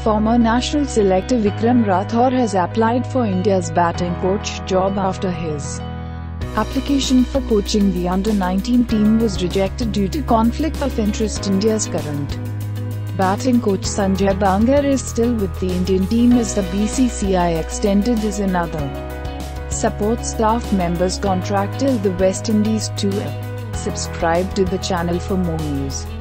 Former national selector Vikram Rathour has applied for India's batting coach job after his application for coaching the under-19 team was rejected due to conflict of interest. India's current batting coach Sanjay Bangar is still with the Indian team as the BCCI extended his another support staff members contract till the West Indies tour. Subscribe to the channel for more news.